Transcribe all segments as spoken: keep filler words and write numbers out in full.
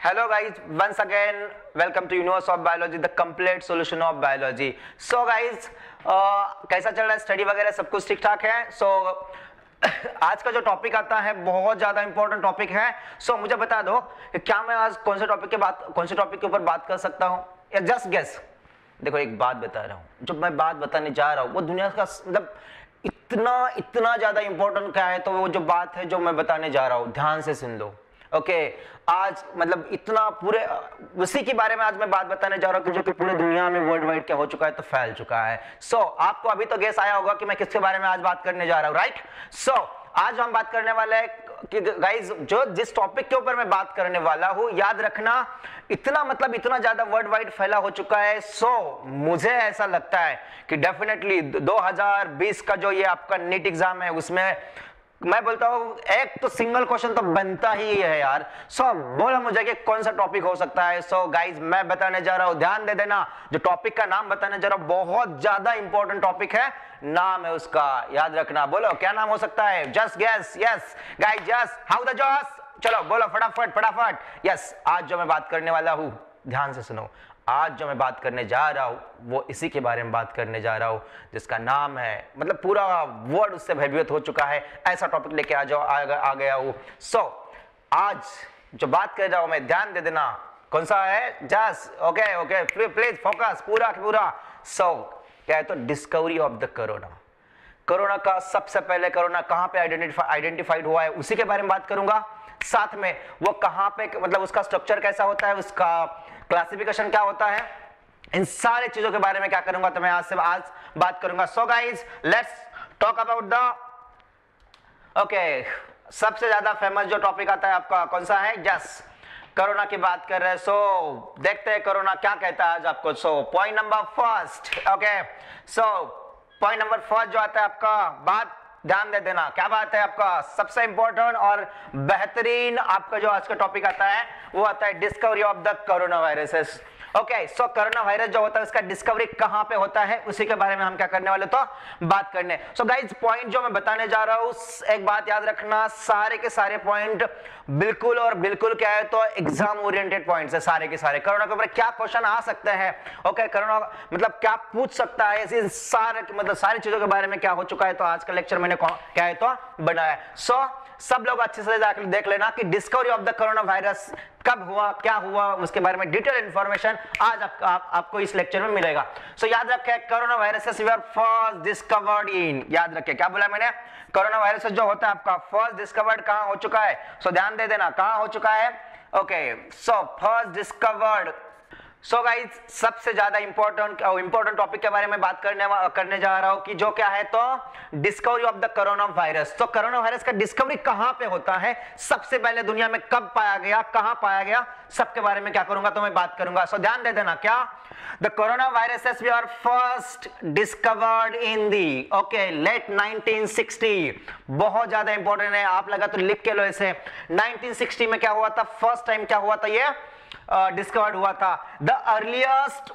Hello guys, once again welcome to Universe of Biology, the complete solution of biology. So guys, uh, कैसा चल रहा है study वगैरह, सब कुछ ठीक ठाक है? So आज का जो टॉपिक आता है बहुत ज्यादा इंपॉर्टेंट टॉपिक है. सो so, मुझे बता दो कि क्या मैं आज कौन से टॉपिक के बात कौन से टॉपिक के ऊपर बात कर सकता हूँ, या जस्ट गेस. देखो एक बात बता रहा हूँ, जो मैं बात बताने जा रहा हूँ वो दुनिया का मतलब इतना इतना ज्यादा इंपॉर्टेंट क्या है, तो वो जो बात है जो मैं बताने जा रहा हूँ ध्यान से सुन लो. ओके okay, आज मतलब इतना पूरे उसी के बारे में आज मैं बात बताने जा रहा हूँ कि जो कि पूरे दुनिया में वर्ल्ड वाइड क्या हो चुका है, तो फैल चुका है. सो so, आपको अभी तो गेस आया होगा कि मैं किसके बारे में आज बात करने जा रहा हूँ, राइट? सो so, आज हम बात करने वाले हैं कि गाइज जो जिस टॉपिक के ऊपर मैं बात करने वाला हूँ, याद रखना इतना मतलब इतना ज्यादा वर्ल्ड वाइड फैला हो चुका है. सो so, मुझे ऐसा लगता है कि डेफिनेटली दो हज़ार बीस का जो ये आपका नीट एग्जाम है उसमें मैं बोलता हूँ एक तो सिंगल क्वेश्चन तो बनता ही है यार. सो so, बोला मुझे कि कौन सा टॉपिक हो सकता है. सो so, गाइज मैं बताने जा रहा हूँ, ध्यान दे देना, जो टॉपिक का नाम बताने जा रहा हूँ बहुत ज्यादा इंपॉर्टेंट टॉपिक है. नाम है उसका, याद रखना. बोलो क्या नाम हो सकता है? Just guess. Yes guys, just how the jaws. चलो बोलो फटाफट फटाफट. यस, आज जो मैं बात करने वाला हूँ ध्यान से सुनो. आज जो मैं बात करने जा रहा हूं वो इसी के बारे में बात करने जा रहा हूं जिसका नाम है, मतलब पूरा वर्ड उससे भयभीत हो चुका है, ऐसा टॉपिक लेके आ जाओ आ, आ गया हूं. सो so, आज जो बात कर रहा हूं मैं, ध्यान दे देना, कौन सा है? Just okay okay please focus पूरा पूरा. सो so, क्या है तो discovery of the corona. Corona का सबसे पहले कोरोना कहां पे आइडेंटिफाई आइडेंटिफाइड हुआ है उसी के बारे में बात करूंगा. साथ में वो कहां पे, मतलब उसका स्ट्रक्चर कैसा होता है, उसका क्लासिफिकेशन क्या होता है, इन सारे चीजों के बारे में क्या करूंगा तो मैं आज से आज बात करूंगा. So guys let's talk about the okay सबसे ज्यादा फेमस जो टॉपिक आता है आपका कौन सा है? यस, कोरोना की बात कर रहे हैं. सो so, देखते हैं कोरोना क्या कहता है आज आपको. So point number first. Okay so point number first जो आता है आपका, बात ध्यान दे देना, क्या बात है आपका सबसे इंपॉर्टेंट और बेहतरीन आपका जो आज का टॉपिक आता है वो आता है discovery of the corona viruses. Okay so corona virus जो होता है उसका डिस्कवरी कहां पे होता है उसी के बारे में हम क्या करने वाले तो बात करने. सो गाइज पॉइंट जो मैं बताने जा रहा हूं, एक बात याद रखना, सारे के सारे पॉइंट बिल्कुल और बिल्कुल क्या है तो एग्जाम ओरिएंटेड पॉइंट्स है सारे के सारे. कोरोना के ऊपर क्या क्वेश्चन आ सकते हैं, ओके कोरोना मतलब क्या पूछ सकता है, इस सारे मतलब सारी चीजों के बारे में क्या हो चुका है, तो आज का लेक्चर मैंने क्या है तो बनाया. सो so, सब लोग अच्छे से जाकर देख लेना कि discovery of the corona virus कब हुआ, क्या हुआ, उसके बारे में डिटेल इंफॉर्मेशन आज आप, आप, आपको इस लेक्चर में मिलेगा. सो so, याद रखें corona viruses were first discovered in, याद रखें क्या बोला मैंने, कोरोना वायरस जो होता है आपका फर्स्ट डिस्कवर्ड कहां हो चुका है. सो so, ध्यान दे देना कहां हो चुका है. Okay so first discovered. So guys सबसे ज्यादा इंपॉर्टेंट इंपॉर्टेंट टॉपिक के बारे में बात करने करने जा रहा हूं कि जो क्या है तो discovery of the corona virus. तो कोरोना वायरस का डिस्कवरी कहां पे होता है, सबसे पहले दुनिया में कब पाया गया, कहां पाया गया, सबके बारे में क्या करूंगा तो मैं बात करूंगा. सो so, ध्यान दे देना, क्या the corona viruses were first discovered in the okay late nineteen sixty. बहुत ज्यादा इंपॉर्टेंट है, आप लगा तो लिख के लो इसे. नाइनटीन सिक्सटी में क्या हुआ था, फर्स्ट टाइम क्या हुआ था, ये डिस्कवर्ड uh, हुआ था. The earliest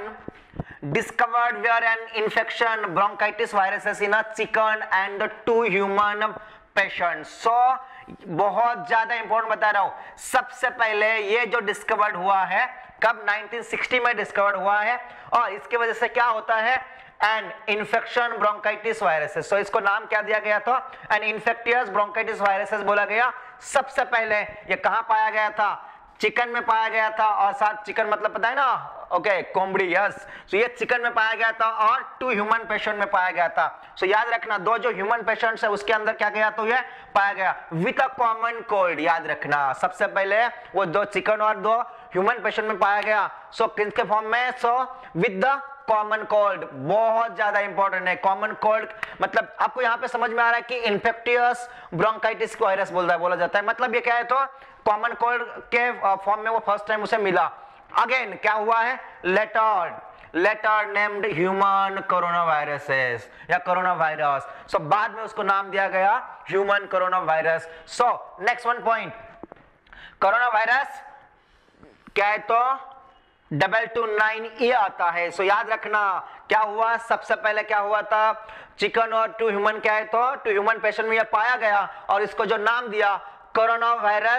one discovered were an infection bronchitis viruses in a chicken and the two human patients. So बहुत ज्यादा इंपॉर्टेंट बता रहा हूं, सबसे पहले ये जो डिस्कवर्ड हुआ है कब, नाइनटीन सिक्सटी में डिस्कवर्ड हुआ है, और इसकी वजह से क्या होता है an infection bronchitis viruses. So इसको नाम क्या दिया गया था, एन इन्फेक्टियस ब्रोंकाइटिस वायरसेस बोला गया. सबसे पहले ये कहां पाया गया था, चिकन में पाया गया था, और साथ चिकन मतलब पता है ना, ओके कोंबड़ी. यस, तो ये चिकन में पाया गया था और टू ह्यूमन पेशेंट में पाया गया था. सो so, याद रखना दो जो ह्यूमन पेशेंट्स है उसके अंदर क्या गया तो ये पाया गया विद अ कॉमन कोल्ड. याद रखना सबसे पहले वो दो चिकन और दो ह्यूमन पेशेंट में पाया गया. सो so, किसके फॉर्म में, so with the common cold. बहुत ज्यादा इंपॉर्टेंट है कॉमन कोल्ड, मतलब आपको यहां पे समझ में आ रहा है कि इन्फेक्टियस ब्रोंकाइटिस वायरस बोलता है बोला जाता है, मतलब ये क्या है तो कॉमन कोल्ड के फॉर्म में वो फर्स्ट टाइम उसे मिला. अगेन क्या हुआ है, later later named human corona viruses या कोरोना वायरस. सो बाद में उसको नाम दिया गया human corona virus. So next one point, corona virus क्या है तो डबल टू नाइन ए आता है. सो याद रखना क्या हुआ, सबसे पहले क्या हुआ था, चिकन और टू ह्यूमन क्या है तो टू ह्यूमन पेशेंट में यह पाया गया और इसको जो नाम दिया corona virus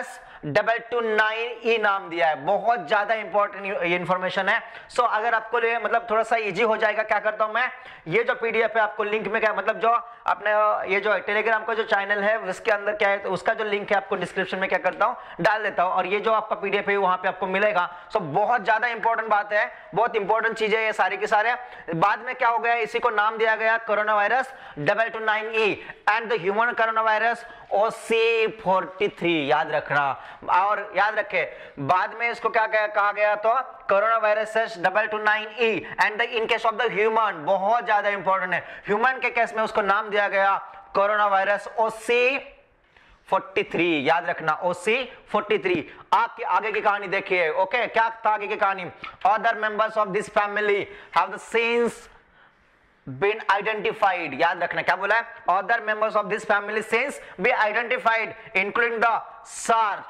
double two nine E नाम दिया है, बहुत ज्यादा इंपॉर्टेंट इंफॉर्मेशन है। सो so, अगर आपको लिए मतलब थोड़ा सा इजी हो जाएगा, क्या करता हूं मैं, ये जो पीडीएफ है आपको लिंक में क्या मतलब जो अपने ये जो टेलीग्राम का जो चैनल है उसके अंदर क्या है तो उसका जो लिंक है आपको डिस्क्रिप्शन में क्या करता हूं डाल देता हूं, और ये जो आपका पीडीएफ है वहां पे आपको मिलेगा। सो so, बहुत ज्यादा इंपॉर्टेंट बात है, बहुत इंपॉर्टेंट चीजें ये सारी की सारे। बाद में क्या हो गया, इसी को नाम दिया गया corona virus double two nine E and the human corona virus O C forty three, याद रखना। और याद रखे बाद में इसको क्या कहा गया तो corona virus double two nine E and in case of the human, बहुत ज्यादा इंपॉर्टेंट है, ह्यूमन के केस में उसको नाम दिया गया corona virus O C forty three, याद रखना ओ सी फोर्टी थ्री। आगे आगे की कहानी देखिए। ओके, क्या था आगे की कहानी, other members of this family have the since been identified, याद रखना क्या बोला है, other members of this family since be identified including the SARS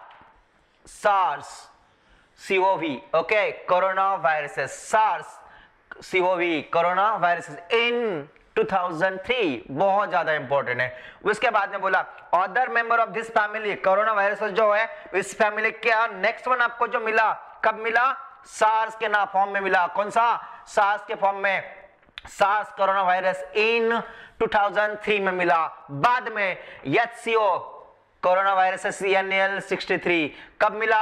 SARS C O V, okay, coronaviruses, SARS C O V coronaviruses in two thousand three, बहुत ज्यादा important है। उसके बाद में बोला other member of this family, corona virus जो है इस फैमिली क्या, नेक्स्ट वन आपको जो मिला कब मिला, सार्स के ना फॉर्म में मिला, कौन सा, सार्स के फॉर्म में, SARS corona virus in two thousand three में मिला। बाद में H C O corona virus C N L sixty three कब मिला,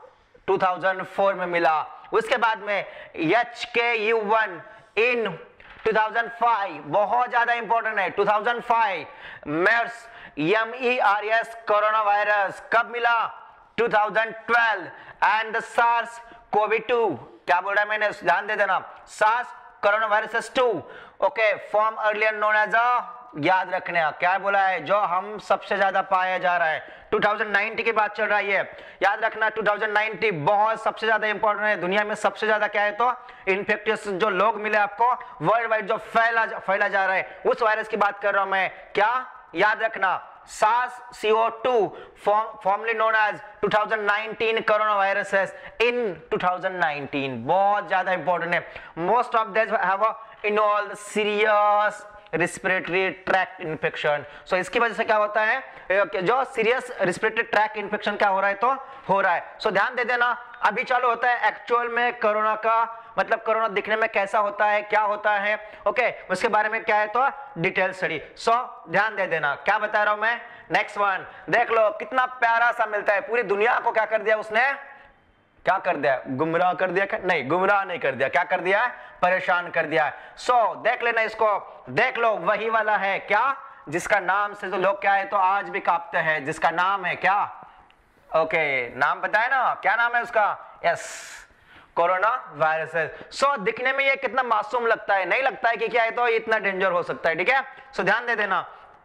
टू थाउजेंड फोर में मिला। उसके बाद में H K U one in two thousand five, बहुत ज्यादा इंपॉर्टेंट है, two thousand five. MERS M E R S corona virus कब मिला, two thousand twelve. And the SARS CoV two, क्या बोल रहा है मैंने, ध्यान दे देना, SARS corona virus two, okay, form earlier known as a, याद रखने क्या बोला है, जो हम सबसे ज्यादा पाया जा रहा है, टू थाउजेंड नाइंटी की बात चल रही है, याद रखना टू थाउजेंड नाइंटी बहुत सबसे ज्यादा इंपॉर्टेंट है, दुनिया में सबसे ज्यादा क्या है तो इन्फेक्टियस जो लोग मिले आपको वर्ल्ड वाइड जो फैला फैला जा रहा है उस वायरस की बात कर रहा हूं मैं, क्या याद रखना, SARS C O two formerly known as two thousand nineteen corona viruses in two thousand nineteen, बहुत ज्यादा इंपॉर्टेंट है। Most of them have involve serious respiratory tract infection. So इसकी वजह से क्या होता है, जो सीरियस रिस्पिरेटरी ट्रैक्ट इन्फेक्शन क्या हो रहा है तो हो रहा है। सो so, ध्यान दे देना, अभी चालू होता है एक्चुअल में कोरोना का मतलब कोरोना दिखने में कैसा होता है, क्या होता है, ओके okay, उसके बारे में क्या है तो डिटेल स्टडी। सो ध्यान दे देना, क्या बता रहा हूं मैं, नेक्स्ट वन देख लो, कितना प्यारा सा मिलता है, पूरी दुनिया को क्या कर दिया उसने, क्या कर दिया, गुमराह कर दिया, क्या नहीं, गुमराह नहीं कर दिया, क्या कर दिया, परेशान कर दिया। सो so, देख लेना इसको, देख लो वही वाला है क्या, जिसका नाम से तो लोग क्या है तो आज भी कांपते हैं, जिसका नाम है क्या, ओके okay, नाम पता है ना, क्या नाम है उसका, यस कोरोना वायरस है। सो दिखने में ये कितना मासूम लगता है, नहीं लगता है कि क्या है तो इतना डेंजर हो सकता है, ठीक है। सो so, ध्यान दे देना,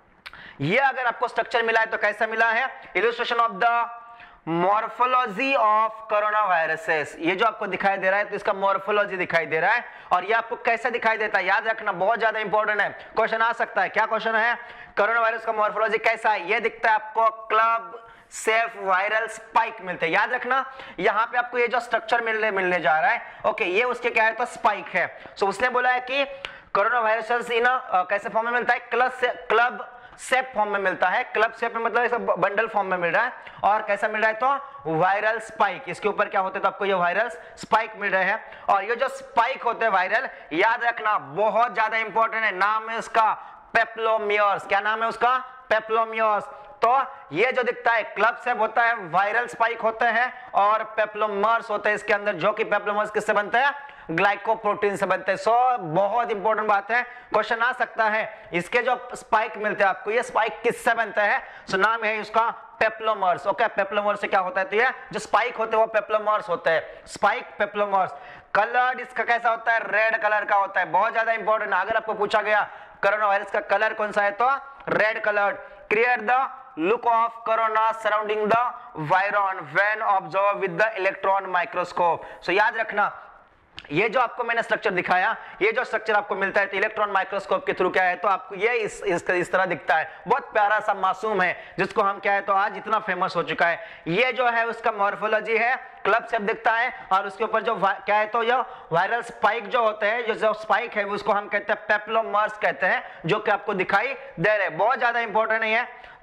ये अगर आपको स्ट्रक्चर मिला है तो कैसा मिला है, illustration of the morphology of corona viruses, ये जो आपको दिखाई दे रहा है तो इसका मॉर्फोलॉजी दिखाई दे रहा है, और ये आपको कैसे दिखाई देता है याद रखना, बहुत ज्यादा इंपॉर्टेंट है, क्वेश्चन आ सकता है। क्या क्वेश्चन है, कोरोना वायरस का मॉर्फोलॉजी कैसा है, ये दिखता है आपको क्लब सेफ वायरल स्पाइक मिलते हैं, याद रखना यहां पे आपको ये जो स्ट्रक्चर मिलने मिलने जा रहा है, ओके ये उसके क्या है तो स्पाइक है। सो उसने बोला है कि कोरोना वायरस इन कैसे फॉर्म में मिलता है, क्लब से क्लब सेप फॉर्म में मिलता है, क्लब सेप में मतलब ऐसा बंडल फॉर्म में मिल रहा है, और कैसा मिल रहा है तो वायरल स्पाइक, इसके ऊपर क्या होते हैं तो आपको ये वायरल स्पाइक मिल रहे हैं। और ये जो स्पाइक होते हैं वायरल, याद रखना बहुत ज्यादा इंपॉर्टेंट है, नाम है उसका पेप्लोमियर्स, क्या नाम है उसका, पेप्लोमियर्स। तो ये जो दिखता है क्लब सेप होता है, वायरल स्पाइक होते हैं, और पेप्लोमर्स होते हैं इसके अंदर, जो कि पेप्लोमर्स किससे बनते हैं, ग्लाइकोप्रोटीन से बनते हैं। सो बहुत इंपॉर्टेंट बात है, क्वेश्चन आ सकता है, इसके जो स्पाइक मिलते हैं आपको, ये स्पाइक किससे बनते हैं, सो नाम है उसका पेप्लोमर्स, ओके पेप्लोमर्स से क्या होता है तो ये जो स्पाइक होते हैं वो पेप्लोमर्स होते हैं, स्पाइक पेप्लोमर्स। कलर इसका कैसा होता है, रेड कलर का होता है, बहुत ज्यादा इंपॉर्टेंट, अगर आपको पूछा गया कोरोना वायरस का कलर कौन सा है तो red colour. Create the look of corona surrounding the viron when observed with the electron microscope। so याद रखना ये जो आपको मैंने स्ट्रक्चर दिखाया, ये जो स्ट्रक्चर आपको मिलता है तो इलेक्ट्रॉन माइक्रोस्कोप के थ्रू क्या है तो आपको ये इस इस, इस तरह दिखता है, बहुत प्यारा सा मासूम है, जिसको हम क्या है तो आज इतना फेमस हो चुका है। ये जो है उसका मॉर्फोलॉजी है, क्लब शेप दिखता है, और उसके ऊपर जो क्या है तो ये वायरल स्पाइक जो होते हैं, जो जो स्पाइक है उसको हम कहते हैं पेप्लोमर्स कहते हैं, जो कि आपको दिखाई दे रहे हैं, बहुत ज्यादा इंपॉर्टेंट नहीं है।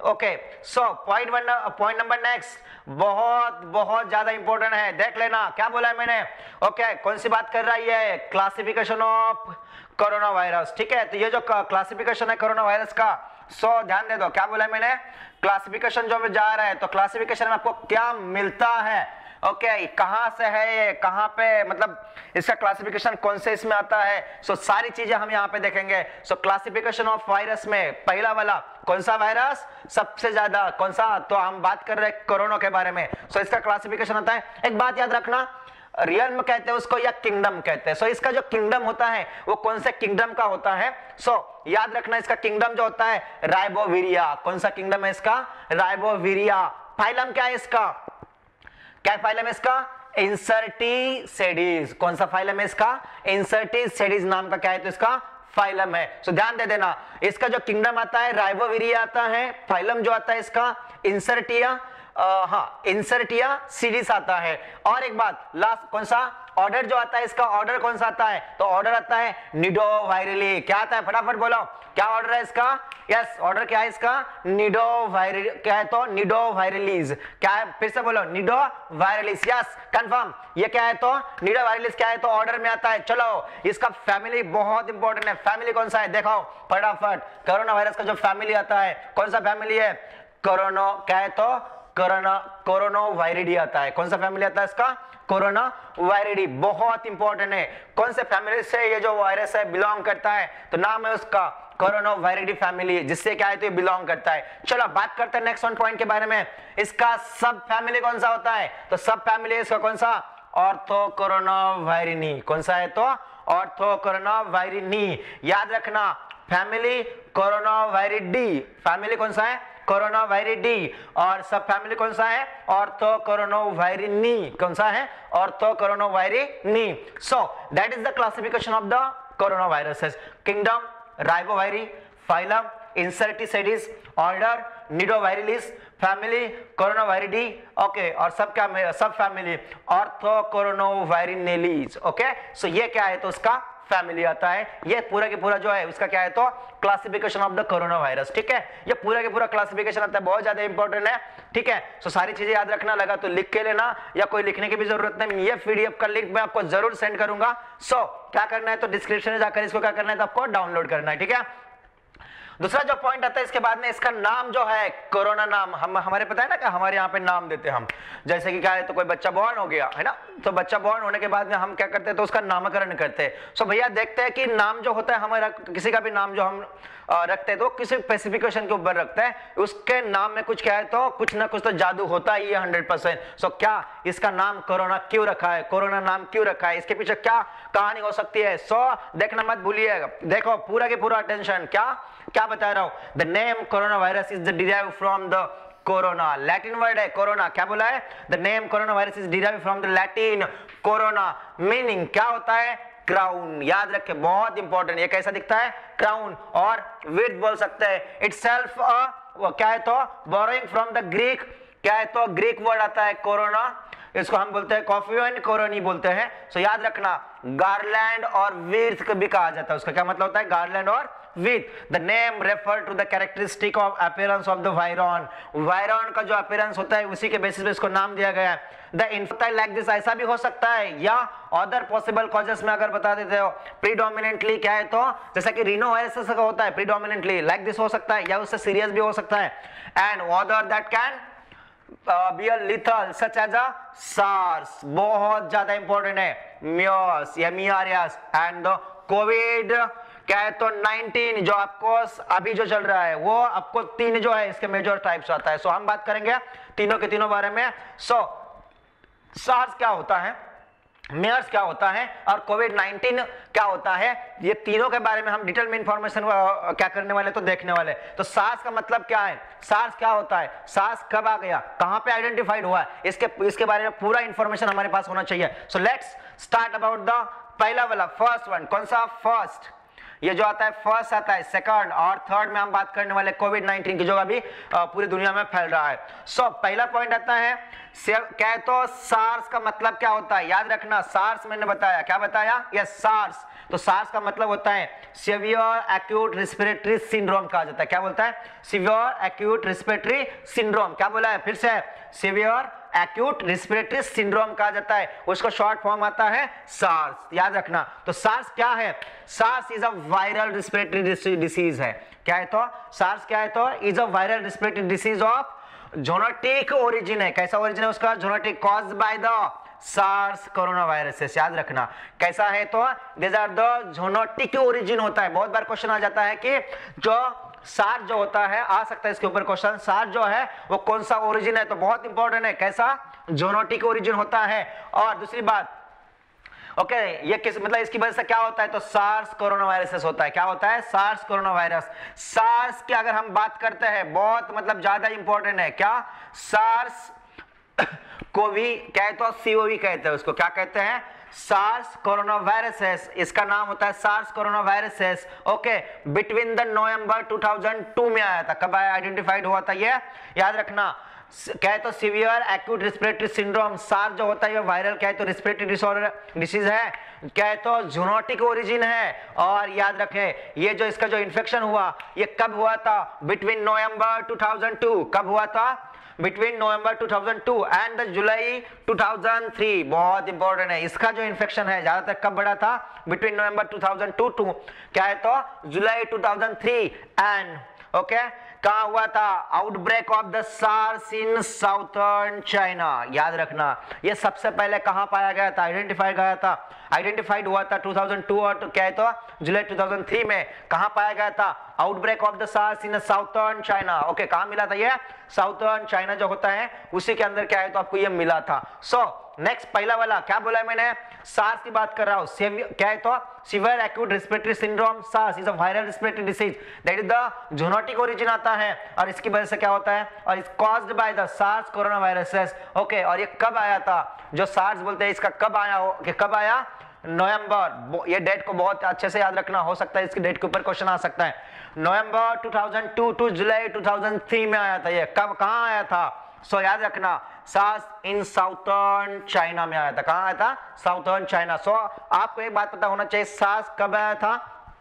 Okay so point one point number next बहुत बहुत ज्यादा इंपॉर्टेंट है, देख लेना क्या बोला है मैंने। ओके okay, कौन सी बात कर रहा है ये, क्लासिफिकेशन ऑफ कोरोना वायरस। ठीक है, तो ये जो क्लासिफिकेशन है कोरोना वायरस का, सो ध्यान दे दो क्या बोला है मैंने, क्लासिफिकेशन जो में जा रहा है तो क्लासिफिकेशन में आपको क्या मिलता है। ओके okay, कहां से है ये, कहां पे मतलब इसका क्लासिफिकेशन कौन से इसमें आता है, सो so, सारी चीजें हम यहाँ पे देखेंगे। सो क्लासिफिकेशन ऑफ वायरस में पहला वाला कौन सा वायरस सबसे ज्यादा कौन सा, तो हम बात कर रहे हैं कोरोना के बारे में। सो so, इसका क्लासिफिकेशन आता है, एक बात याद रखना, रियल्म कहते हैं उसको या किंगडम कहते हैं। सो so, इसका जो किंगडम होता है वो कौन से किंगडम का होता है, सो so, याद रखना इसका किंगडम जो होता है राइबोविरिया। कौन सा किंगडम है इसका, राइबोविरिया। फाइलम क्या है इसका, क्या फाइलम है इसका, इंसर्टिसेडीज। कौन सा फाइलम है इसका, इंसर्टिसेडीज नाम का क्या है तो इसका फाइलम है। सो so, ध्यान दे देना, इसका जो किंगडम आता है राइबोविरिया आता है, फाइलम जो आता है इसका इंसर्टिया, Uh, हाँ इंसर्टिया सीरीज आता है। और एक बात लास्ट, कौन सा ऑर्डर जो आता है इसका, ऑर्डर कौन सा आता है, तो ऑर्डर आता है निडोवायरली। क्या आता है फटाफट बोलो, क्या ऑर्डर है इसका, यस ऑर्डर क्या है इसका, निडोवायरल, क्या है तो निडोवायरलीज। क्या है फिर से बोलो, निडोवायरलीज, यस कंफर्म। ये क्या है तो निडोवायरलीज, क्या है तो ऑर्डर में आता है। चलो इसका फैमिली बहुत इंपॉर्टेंट है, फैमिली कौन सा है देखो फटाफट, कोरोना वायरस का जो फैमिली आता है कौन सा फैमिली है, कोरोना, क्या है तो कोरोना कोरोना वायरिडी आता है। कौन सा फैमिली आता है इसका, कोरोना वायरिडी। बहुत इंपॉर्टेंट है, कौन से फैमिली से ये जो वायरस है बिलोंग करता है, तो नाम है उसका कोरोना वायरिडी फैमिली, जिससे क्या है तो ये बिलोंग करता है। चलो बात करते हैं नेक्स्ट वन पॉइंट के बारे में, इसका सब फैमिली कौन सा होता है, तो सब फैमिली इसका कौन सा, ऑर्थो कोरोना वायरिनी। कौन सा है तो ऑर्थो कोरोना वायरिनी। याद रखना फैमिली कोरोना वायरिडी, फैमिली कौन सा है कोरोना वायरिडी, और सब फैमिली कौन सा है ऑर्थो कोरोना वायरिनी। कौन सा है, ortho corona virinae. So that is the classification of the corona viruses, kingdom Riboviria, phylum incertae sedis, order Nidovirales, family corona viridae, okay, और सब क्या, sub family ortho corona virinales. Okay, so ये क्या है तो उसका फैमिली आता है। ये पूरा के पूरा जो है उसका क्या है तो classification of the corona virus. ठीक है, ये पूरा के पूरा क्लासिफिकेशन आता है, बहुत ज्यादा इंपॉर्टेंट है। ठीक है, सो सारी चीजें याद रखना, लगा तो लिख के लेना, या कोई लिखने की भी जरूरत नहीं, ये पीडीएफ का लिंक मैं आपको जरूर सेंड करूंगा। सो क्या करना है तो डिस्क्रिप्शन में जाकर इसको क्या करना है तो आपको डाउनलोड करना है। ठीक है, दूसरा जो पॉइंट आता है इसके बाद में, इसका नाम जो है कोरोना नाम, हम हमारे पता है ना कि हमारे यहाँ पे नाम देते हैं हम, जैसे कि क्या है तो कोई बच्चा बॉर्न हो गया है ना, तो बच्चा बॉर्न होने के बाद में हम क्या करते हैं तो उसका नामकरण करते हैं। सो भैया देखते हैं कि नाम जो होता है हमारा, किसी का भी नाम जो हम रखते हैं तो किसी स्पेसिफिकेशन के ऊपर रखते हैं, उसके नाम में कुछ क्या है तो कुछ ना कुछ तो जादू होता ही है हंड्रेड परसेंट। सो क्या इसका नाम कोरोना क्यों रखा है, कोरोना नाम क्यों रखा है, इसके पीछे क्या कहानी हो सकती है। सो देखना मत भूलिएगा, देखो पूरा के पूरा अटेंशन, क्या क्या बता रहा हूं, the name corona virus is derive from the corona, Latin word है कोरोना। क्या बोला है, the name corona virus is derive from the Latin corona, meaning क्या होता है, क्राउन। याद रखे बहुत इंपॉर्टेंट, ये कैसा दिखता है, क्राउन, और विथ बोल सकते हैं, इटसेल्फ क्या है तो बोरोइंग फ्रॉम द ग्रीक, क्या है तो ग्रीक वर्ड आता है कोरोना, इसको हम बोलते हैं कॉफियन कोरोनी बोलते हैं। सो so, याद रखना गार्लैंड और वीथ भी कहा जाता है, उसका क्या मतलब होता है, गार्लैंड और wreath. The name refer to the characteristic of appearance of the virion, virion का जो अपीयरेंस होता है उसी के बेसिस पे इसको नाम दिया गया है। द इन्फेक्शन लाइक दिस, ऐसा भी हो सकता है, या अदर पॉसिबल कॉजेस में अगर बता देते हो, प्रीडोमिनेंटली क्या है तो जैसा कि रीनो वायरस का होता है प्रीडोमिनेंटली लाइक दिस हो सकता है, या उससे सीरियस भी हो सकता है, and other that can be a lethal such as a SARS, बहुत ज्यादा इंपॉर्टेंट है, म्यूर्स या मियारियास, एंड द कोविड क्या है तो नाइनटीन, जो आपको अभी जो चल रहा है वो आपको तीन जो है इसके मेजर टाइप्स आता है। सो so, हम बात करेंगे तीनों के तीनों बारे में। सो so, सार्स क्या होता है, मेयर्स क्या होता है, और कोविड नाइनटीन क्या होता है, ये तीनों के बारे में हम डिटेल में इंफॉर्मेशन क्या करने वाले तो देखने वाले। तो सार्स का मतलब क्या है, सार्स क्या होता है, सार्स कब आ गया, कहां पे आइडेंटिफाइड हुआ, इसके इसके बारे में पूरा इंफॉर्मेशन हमारे पास होना चाहिए। So let's start about the पहला वाला, फर्स्ट वन, कौन सा, फर्स्ट, ये जो आता है फर्स्ट आता है, सेकंड और थर्ड में हम बात करने वाले कोविड नाइनटीन की, जो अभी पूरी दुनिया में फैल रहा है। सो so, पहला पॉइंट आता है, क्या है तो सार्स का मतलब क्या होता है, याद रखना सार्स मैंने बताया, क्या बताया, यस सार्स तो सार्स का मतलब होता है सीवियर एक्यूट रिस्पिरेटरी सिंड्रोम कहा जाता है। क्या बोलता है? Severe acute respiratory syndrome. क्या बोला है? फिर से सीवियर एक्यूट रिस्पिरेटरी सिंड्रोम कहा जाता है, उसको शॉर्ट फॉर्म आता है सार्स। याद रखना। तो सार्स क्या है? SARS is a viral respiratory disease है। क्या है? तो सार्स क्या है? तो is a viral respiratory disease of zoonotic origin है। कैसा ओरिजिन है उसका? Zoonotic, caused by the SARS corona virus. याद रखना कैसा है? तो this are the zoonotic origin होता है। बहुत बार क्वेश्चन आ जाता है कि जो सार्स जो होता है, आ सकता है इसके ऊपर क्वेश्चन, सार्स जो है वो कौन सा ओरिजिन है? तो बहुत इंपॉर्टेंट है, कैसा? ज़ूनोटिक ओरिजिन होता है। और दूसरी बात, ओके okay, ये किस मतलब इसकी वजह से क्या होता है? तो सार्स कोरोना वायरस होता है। क्या होता है? SARS corona virus. सार्स की अगर हम बात करते हैं, बहुत मतलब ज्यादा इंपॉर्टेंट है। क्या? सार्स कोवी क्या है? तो सीओवी कहते हैं उसको। क्या कहते हैं? SARS corona virus. इसका नाम होता है SARS corona virus. Okay, between the November दो हज़ार दो में आया था। कब आया? आइडेंटिफाइड हुआ था ये, याद रखना। क्या है? तो severe acute respiratory syndrome. SARS जो होता है ये वायरल क्या है? तो रिस्पिरेटरी डिसऑर्डर डिसीज है। क्या है? तो ज़ूनोटिक ओरिजिन है। और याद रखें ये जो इसका जो इन्फेक्शन हुआ ये कब हुआ था? बिटवीन नवंबर दो हज़ार दो। कब हुआ था? बिटवीन नवंबर दो हज़ार दो एंड जुलाई दो हज़ार तीन। बहुत इंपॉर्टेंट है। इसका जो इन्फेक्शन है ज्यादातर कब बढ़ा था? बिटवीन नवंबर दो हज़ार दो टू क्या है? तो जुलाई दो हज़ार तीन एंड ओके okay? कहा हुआ था? Outbreak of the SARS in southern China. याद रखना ये सबसे पहले कहां पाया गया था? आइडेंटिफाई गया था आइडेंटिफाइड हुआ था दो हज़ार दो और तो क्या है? तो जुलाई दो हज़ार तीन में। कहां पाया गया था? Outbreak of the SARS in southern China. Okay, कहां मिला था ये? साउथर्न चाइना जो होता है उसी के अंदर क्या है? तो आपको ये मिला था। सो नेक्स्ट पहला वाला क्या बोला है मैंने? सार्स की बात कर रहा हूं। क्या है? तो severe acute respiratory syndrome. SARS is a viral respiratory disease that is the zoonotic origin आता है और इसकी वजह से क्या होता है? और is caused by the SARS corona virus. Okay, और ये कब आया था? जो सार्स बोलते हैं इसका कब आया हो? कि कब आया? नवंबर। ये डेट को बहुत अच्छे से याद रखना, हो सकता है इसकी डेट के ऊपर क्वेश्चन आ सकता है। नवंबर दो हज़ार दो टू जुलाई दो हज़ार तीन में आया था। ये कब कहां आया था? सो so, याद रखना सार्स इन साउथर्न चाइना में आया था। कहां आया था? Southern China. सो so, आपको एक बात पता होना चाहिए सार्स कब आया था?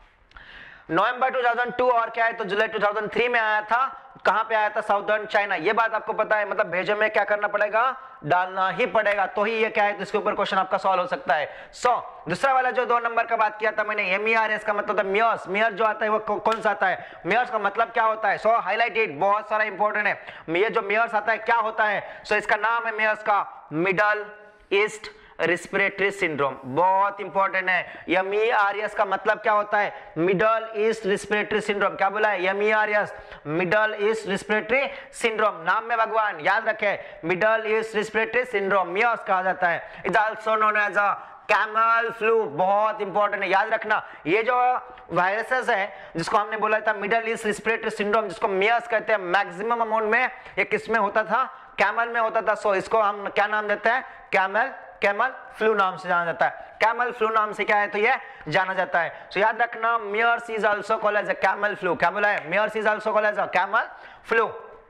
नवंबर दो हज़ार दो और क्या है? तो जुलाई दो हज़ार तीन में आया था। कहां पे आया था? Southern China. ये बात आपको पता है, मतलब भेजे में क्या करना पड़ेगा? डालना ही पड़ेगा, तो ही ये क्या है? तो इसके ऊपर क्वेश्चन आपका सॉल्व हो सकता है। सो so, दूसरा वाला जो दो नंबर का बात किया था मैंने, एम ई आर एस का मतलब मेयर्स। मेयर्स जो आता है वो कौन सा आता है? मेयर्स का मतलब क्या होता है? सो हाईलाइटेड, बहुत सारा इंपॉर्टेंट है। ये जो मेयर्स आता है क्या होता है? सो so, इसका नाम है मेयर्स का मिडल ईस्ट रिस्पिरेटरी सिंड्रोम। बहुत इंपॉर्टेंट है। एम ई आर एस का मतलब क्या होता है? Middle East respiratory syndrome. क्या बोला है? M E R S, Middle East respiratory syndrome. नाम में भगवान, याद रखे, Middle East respiratory syndrome MERS कहा जाता है। Is also known as a camel flu. बहुत इंपॉर्टेंट है, याद रखना। ये जो वायरसेस है जिसको हमने बोला था मिडल ईस्ट रिस्पिरेटरी सिंड्रोम, जिसको मेयर्स कहते हैं, मैक्सिमम अमाउंट में ये किस में होता था? कैमल में होता था। सो इसको हम क्या नाम देते हैं? कैमल कैमल फ्लू नाम से जाना जाता है। कैमल फ्लू नाम से क्या है? तो ये जाना जाता है। सो so, याद रखना MERS is also called as a camel flu. क्या बोला है? MERS is also called as a camel flu.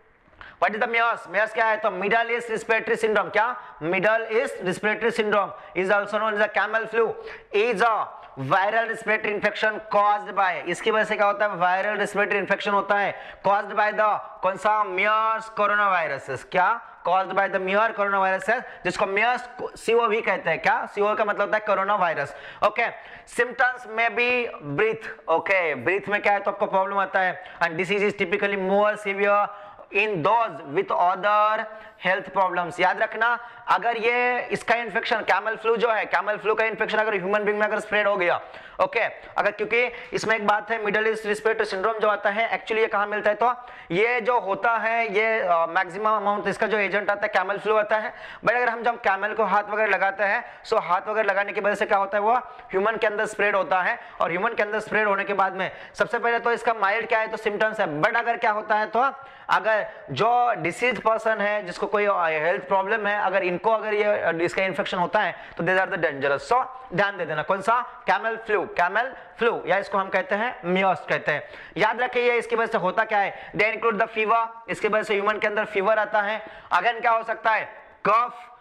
What is the MERS? MERS क्या है? तो मिडल ईस्ट रिस्पिरेटरी सिंड्रोम। क्या? Middle East respiratory syndrome is also known as a camel flu. Is a viral respiratory infection caused by, इसकी वजह से क्या होता है? वायरल रिस्पिरेटरी इंफेक्शन होता है कॉज्ड बाय द कौन सा? Myers corona virus. क्या? Caused by the mayor corona virus, जिसको मेयर्स सीओवी कहते हैं। क्या? सीओवी का मतलब होता है कोरोना वायरस। ओके, सिम्टम्स में बी ब्रीथ। ओके, ब्रीथ में क्या है? तो आपको प्रॉब्लम आता है and disease is typically more severe in those with other health problems. याद रखना अगर ये इसका इन्फेक्शन कैमल फ्लू जो है, कैमल फ्लू का इन्फेक्शन अगर ह्यूमन बीइंग में अगर स्प्रेड हो गया, ओके okay, अगर क्योंकि इसमें एक बात है, मिडल ईस्ट रिस्पिरेटरी सिंड्रोम जो आता है एक्चुअली ये कहां मिलता है? तो ये जो होता है ये मैक्सिमम अमाउंट इसका जो एजेंट आता है कैमल फ्लू आता है। बट अगर हम जब कैमल को हाथ वगैरह लगाते हैं, सो हाथ वगैरह लगाने की वजह से क्या होता है? वो ह्यूमन के अंदर स्प्रेड होता है और ह्यूमन के अंदर स्प्रेड होने के बाद में सबसे पहले तो इसका माइल्ड क्या है? तो सिम्टम्स है। बट अगर क्या होता है? तो अगर जो डिसीज पर्सन है, जिसको कोई हेल्थ प्रॉब्लम है, अगर इनको अगर ये इसका इन्फेक्शन होता है तो they are the dangerous. So ध्यान दे देना कौन सा? Camel flu. कैमल फ्लू या इसको हम कहते हैं मेयर्स कहते हैं। याद रखिए इसकी वजह से होता क्या है? दे इंक्लूड द फीवर, इसके वजह से ह्यूमन के अंदर फीवर आता है। अगेन क्या हो सकता है? कफ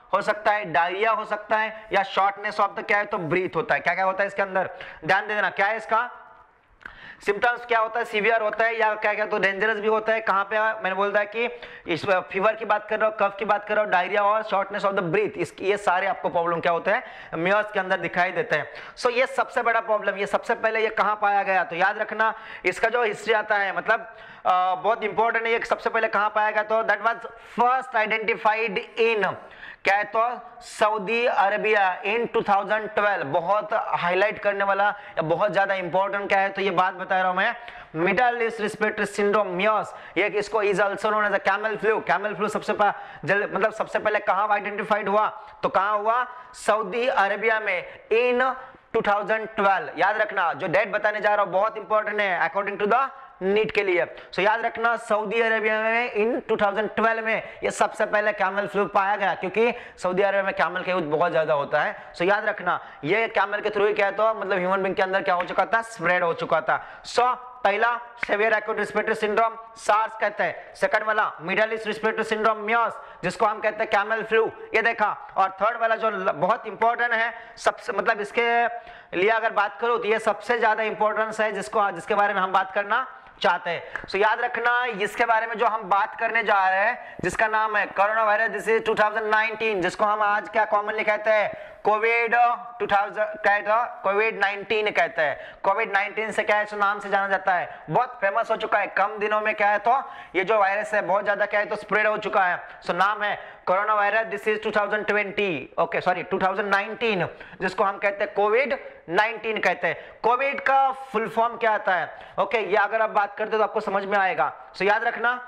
हो सकता है, डायरिया हो सकता है, या शॉर्टनेस ऑफ द क्या है तो ब्रीथ होता है। क्या क्या होता है इसके अंदर, ध्यान दे देना। क्या है इसका सिम्टम्स, क्या होता है, सीवियर होता है या क्या क्या तो डेंजरस भी होता है। कहाँ पे मैंने बोल रहा है कि इस फीवर की बात कर रहा हूँ, कफ की बात कर रहा हूँ, डायरिया और शॉर्टनेस ऑफ द ब्रीथ, इस ये सारे आपको प्रॉब्लम क्या होते हैं मेयर्स के अंदर दिखाई देते हैं। सो so, ये सबसे बड़ा प्रॉब्लम, ये सबसे पहले ये कहाँ पाया गया, तो याद रखना इसका जो हिस्ट्री आता है, मतलब आ, बहुत इंपॉर्टेंट है, ये सबसे पहले कहाँ पाया गया, तो that was first identified in क्या है तो Saudi Arabia in two thousand twelve. बहुत हाईलाइट करने वाला या बहुत ज्यादा इंपॉर्टेंट क्या है तो ये बात बता रहा हूं मैं, Middle East respiratory syndrome MERS, ये इसको is also known as a camel flu. Camel flu सबसे पहले मतलब सबसे पहले कहां आइडेंटिफाइड हुआ, तो कहां हुआ, सऊदी अरबिया में इन टू थाउजेंड ट्वेल्व। याद रखना जो डेट बताने जा रहा हूं बहुत इंपॉर्टेंट है अकॉर्डिंग टू द नीट के लिए। सो so, याद रखना सऊदी अरेबिया में इन टू थाउजेंड ट्वेल्व में ये सबसे पहले कैमल फ्लू पाया गया, क्योंकि सऊदी अरेबिया में कैमल का यूज बहुत ज्यादा होता है। सो so, याद रखना ये कैमल के थ्रू ही क्या तो मतलब ह्यूमन बीइंग के अंदर क्या हो चुका था, स्प्रेड हो चुका था। सो so, पहला severe acute respiratory syndrome SARS कहते हैं, सेकंड वाला Middle East respiratory syndrome MERS जिसको हम कहते हैं कैमल फ्लू, ये देखा, और थर्ड वाला जो बहुत इंपॉर्टेंट है सबसे मतलब इसके लिए अगर बात करूं तो ये सबसे ज्यादा इंपॉर्टेंस है जिसको जिसके बारे में हम बात करना चाहते हैं। सो so, याद रखना इसके बारे में जो हम बात करने जा रहे हैं जिसका नाम है corona virus disease two thousand nineteen, जिसको हम आज क्या कॉमनली कहते हैं कोविड टू थाउजेंड कहते हैं कोविड नाइनटीन कहते हैं। कोविड नाइनटीन से क्या है नाम से जाना जाता है, बहुत फेमस हो चुका है, कम दिनों में क्या है तो ये जो वायरस है बहुत ज्यादा क्या है तो स्प्रेड हो चुका है। सो so, नाम है corona virus disease two thousand twenty, okay sorry two thousand nineteen, जिसको हम कहते हैं कोविड नाइनटीन कहते हैं। कोविड का फुल फॉर्म क्या आता है, ओके okay, ये अगर आप बात करते तो आपको समझ में आएगा। सो so, याद रखना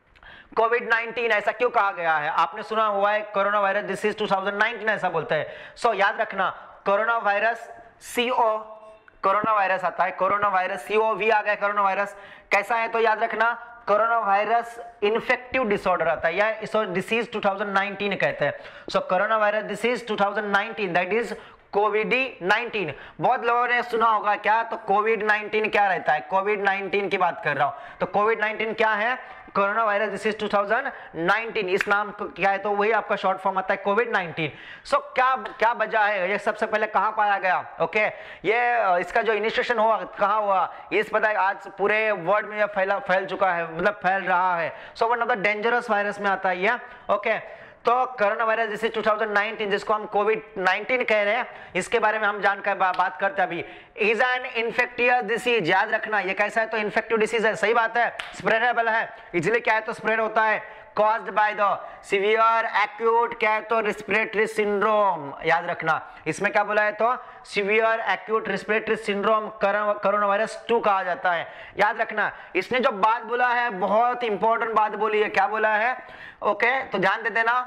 कोविड नाइनटीन ऐसा क्यों कहा गया है, आपने सुना हुआ है corona virus disease two thousand nineteen ऐसा बोलते हैं। सो so, याद रखना corona virus CO corona virus आता है, कोरोना वायरस सीओवी आ गया, कोरोना वायरस कैसा है तो याद रखना कोरोना वायरस इन्फेक्टिव डिसऑर्डर आता है या इसको डिसीज टू थाउजेंड नाइनटीन कहते हैं। So corona virus disease two thousand nineteen that is COVID nineteen. बहुत लोगों ने सुना होगा क्या तो कोविड नाइनटीन क्या रहता है, कोविड नाइनटीन की बात कर रहा हूं, तो कोविड नाइनटीन क्या है, corona virus disease two thousand nineteen, इस नाम क्या है तो वही आपका शॉर्ट फॉर्म आता है कोविड नाइनटीन। सो क्या क्या वजह है, ये सबसे पहले कहां पाया गया, ओके ये इसका जो इनिशिएशन हुआ कहां हुआ, इस पता है आज पूरे वर्ल्ड में फैला फैल चुका है, मतलब फैल रहा है। So one of the dangerous virus में आता है ये, ओके तो corona virus disease two thousand nineteen जिसको हम कोविड नाइनटीन कह रहे हैं, इसके बारे में हम जानकर बा, बात करते हैं अभी। इज एन इन्फेक्टियस डिसीज, याद रखना ये कैसा है तो इन्फेक्टिव डिसीज है, सही बात है, स्प्रेडेबल है, इजीली क्या है तो स्प्रेड होता है, caused by the severe acute क्या है तो respiratory syndrome। याद रखना इसमें क्या बोला है तो severe acute respiratory syndrome corona virus two कहा जाता है। याद रखना इसने जो बात बोला है बहुत इंपॉर्टेंट बात बोली है, क्या बोला है, ओके तो ध्यान दे देना,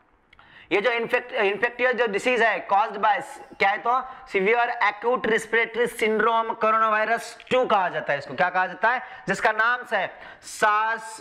ये जो इन्फेक्ट इन्फेक्टियस जो डिसीज है कॉज्ड बाय क्या है तो severe acute respiratory syndrome corona virus two कहा जाता है, इसको क्या कहा जाता है, जिसका नाम से सार्स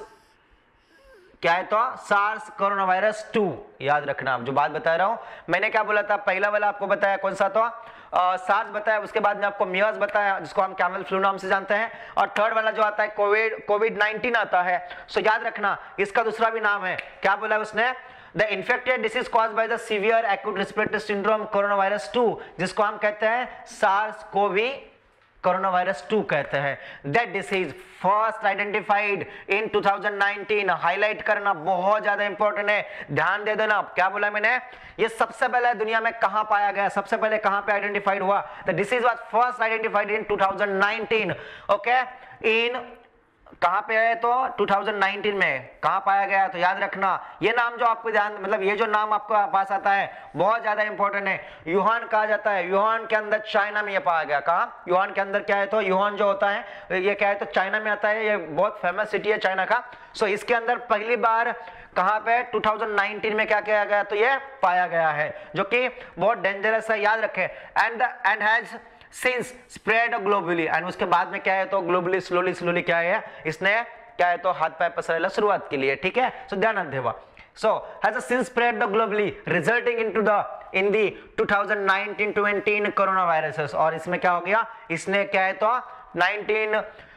क्या है तो सार्स कोरोना वायरस टू। याद रखना जो बात बता रहा हूं मैंने क्या बोला था, पहला वाला आपको बताया कौन सा तो सार्स बताया, उसके बाद में आपको मेयर्स बताया जिसको हम कैमल फ्लू नाम से जानते हैं, और थर्ड वाला जो आता है कोविड कोविड नाइनटीन आता है। सो याद रखना इसका दूसरा भी नाम है, क्या बोला है उसने, the infected disease caused by the severe acute respiratory syndrome corona virus two, जिसको हम कहते हैं SARS CoV corona virus two कहते हैं। That disease first identified in two thousand nineteen, highlight करना बहुत ज्यादा इंपॉर्टेंट है, ध्यान दे देना। क्या बोला मैंने, ये सबसे पहले दुनिया में कहां पाया गया, सबसे पहले कहां पे आइडेंटिफाइड हुआ, the disease was first identified in two thousand nineteen, okay in कहां पे है तो टू थाउजेंड नाइनटीन में कहां पाया गया, तो याद रखना ये नाम जो आपको ध्यान मतलब ये जो नाम आपको पास आता है बहुत ज्यादा इंपॉर्टेंट है, यूहान कहा जाता है, यूहान के अंदर चाइना में ये पाया गया। कहा यूहान के अंदर क्या है तो यूहान जो होता है ये क्या है तो चाइना में आता है, ये बहुत फेमस सिटी है चाइना का। सो इसके अंदर पहली बार कहां पे टू थाउजेंड नाइनटीन में क्या किया गया तो ये पाया गया है, जो कि बहुत डेंजरस है, याद रखें। And and has since spread globally, and उसके बाद में क्या है तो ग्लोबली स्लोली स्लोली क्या है इसने क्या है तो हाथ पैर पसरेला शुरुआत के लिए, ठीक है, सो ध्यान देवा। So has since spread the globally resulting into the in the two thousand nineteen twenty corona viruses, और इसमें क्या हो गया, इसने क्या है तो नाइनटीन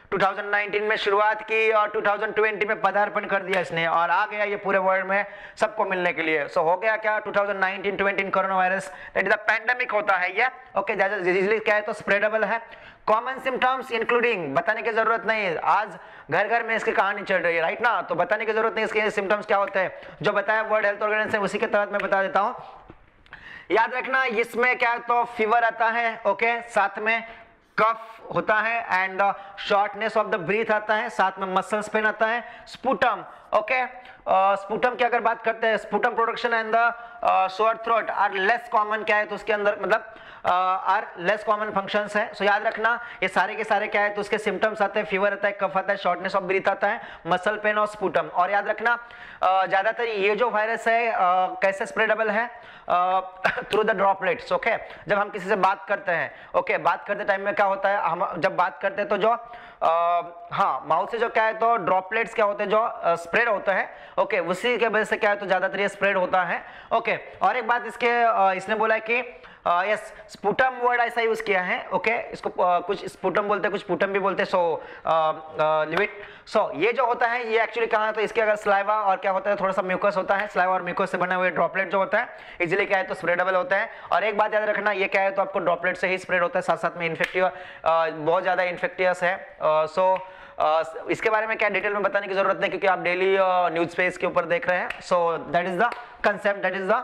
दो हज़ार उन्नीस में शुरुआत की और दो हज़ार बीस में पदार्पण कर दिया इसने और आ गया ये पूरे वर्ल्ड में सबको मिलने के लिए। सो so, हो गया क्या दो हज़ार उन्नीस बीस corona virus, that is the pandemic होता है ये। ओके, इजीली क्या है तो स्प्रेडेबल है। कॉमन सिम्टम्स इंक्लूडिंग, बताने की जरूरत नहीं है, आज घर घर में इसकी कहानी चल रही है, राइट ना, तो बताने की जरूरत नहीं इसके सिम्टम्स क्या होते हैं, जो बताया वर्ल्ड हेल्थ ऑर्गेनाइजेशन उसी के तहत मैं बता देता हूँ। याद रखना इसमें क्या है तो फीवर आता है, ओके, साथ में कफ होता है and shortness of the breath आता है, साथ में मसल्स पेन आता है, स्पुटम, ओके, स्पुटम की अगर बात करते हैं, sputum production and the sore throat are less common, क्या है तो उसके अंदर मतलब आर लेस कॉमन फंक्शंस है। सो याद रखना ये सारे के सारे क्या है तो उसके सिम्टम्स आते हैं, फीवर आता है, कफ आता है, शॉर्टनेस ऑफ ब्रीथ आता है, मसल पेन और स्पुटम। और याद रखना ज्यादातर ये जो वायरस है uh, कैसे स्प्रेडेबल है, थ्रू द ड्रॉपलेट्स। ओके, जब हम किसी से बात करते हैं, ओके okay, बात करते टाइम में क्या होता है, हम जब बात करते हैं तो जो uh, हाँ माउथ से जो क्या है तो ड्रॉपलेट्स क्या होते हैं जो स्प्रेड uh, होता है, ओके okay, उसी के वजह से क्या है तो ज्यादातर ये स्प्रेड होता है। ओके okay, और एक बात इसके uh, इसने बोला है कि यस स्पुटम वर्ड ऐसा यूज किया है, ओके okay? इसको uh, कुछ स्पुटम बोलते हैं, कुछ पुटम भी बोलते हैं। सो लिविट, सो ये जो होता है ये एक्चुअली कहाँ है तो इसके अगर स्लाइवा और क्या होता है थोड़ा सा म्यूकस होता है, स्लाइवा और म्यूकस से बने हुए ड्रॉपलेट जो होता है इजीली क्या है तो स्प्रेडेबल होता है। और एक बात याद रखना ये क्या है तो आपको ड्रॉपलेट से ही स्प्रेड होता है, साथ साथ में इन्फेक्टिव बहुत ज्यादा इन्फेक्टियस है। सो uh, so, Uh, इसके बारे में क्या डिटेल में बताने की जरूरत नहीं क्योंकि आप डेली न्यूज पे इसके ऊपर देख रहे हैं। So that is the concept, that is the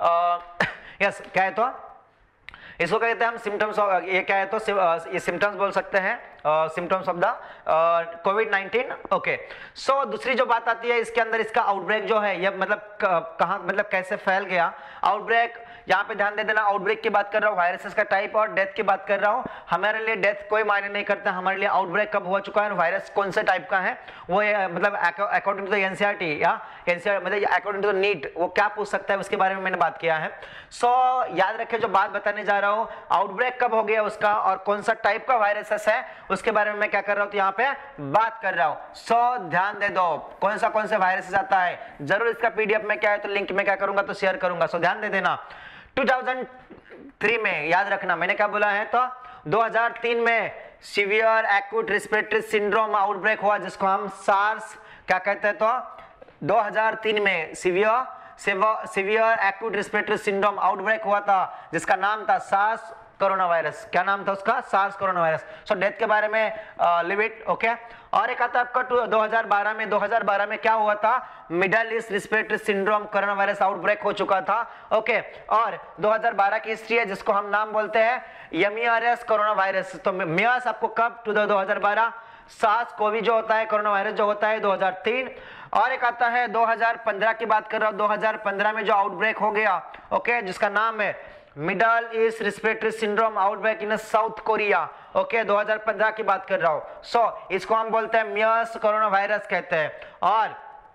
yes क्या है तो इसको कहते हैं हम सिम्टम्स, ये क्या है तो ये सिम्टम्स बोल सकते हैं, symptoms of the COVID nineteen. Okay, so दूसरी जो बात आती है इसके अंदर इसका आउटब्रेक जो है ये मतलब कहाँ मतलब कैसे फैल गया आउटब्रेक, यहाँ पे ध्यान दे देना, आउटब्रेक की बात कर रहा हूँ, वायरसेस का टाइप और डेथ की बात कर रहा हूँ। हमारे लिए डेथ कोई मायने नहीं करता, हमारे लिए आउटब्रेक कब हो चुका है, वायरस कौन से टाइप का है वो मतलब अकॉर्डिंग टू द एनसीईआरटी या एनसीईआरटी मतलब अकॉर्डिंग टू द नीट वो क्या पूछ सकता है उसके बारे में मैंने बात किया है। सो so, याद रखे जो बात बताने जा रहा हूँ आउटब्रेक कब हो गया उसका और कौन सा टाइप का वायरसेस है उसके बारे में मैं क्या कर रहा हूँ तो यहाँ पे बात कर रहा हूँ। सो so, ध्यान दे दो कौन सा कौन से वायरसेस आता है, जरूर इसका पीडीएफ में क्या है तो लिंक में क्या करूंगा तो शेयर करूंगा। सो so, ध्यान दे देना दो हज़ार तीन में याद रखना मैंने क्या बोला है तो दो हज़ार तीन में severe acute respiratory syndrome outbreak हुआ जिसको हम सार्स क्या कहते हैं तो दो हज़ार तीन में severe severe acute respiratory syndrome outbreak हुआ था जिसका नाम था सार्स कोरोना वायरस। क्या नाम था उसका? SARS corona virus. So death के बारे में लिव इट, ओके। और एक आता है आपका दो हज़ार बारह में, दो हज़ार बारह में क्या हुआ था, Middle East respiratory syndrome corona virus outbreak हो चुका था, ओके। और दो हज़ार बारह की हिस्ट्री है जिसको हम नाम बोलते हैं एमईआरएस कोरोना वायरस। तो मियास आपको कब टू दो हज़ार बारह, सार्स कोवी जो होता है कोरोना वायरस जो होता है दो हज़ार तीन। और एक आता है दो हज़ार पंद्रह की बात कर रहा हूं, दो हज़ार पंद्रह में जो आउटब्रेक हो गया, ओके, जिसका नाम है Middle East respiratory syndrome outbreak in South Korea, okay, दो हज़ार पंद्रह की बात कर रहा हूं। सो so, इसको हम बोलते हैं मियास कोरोना वायरस कहते हैं। और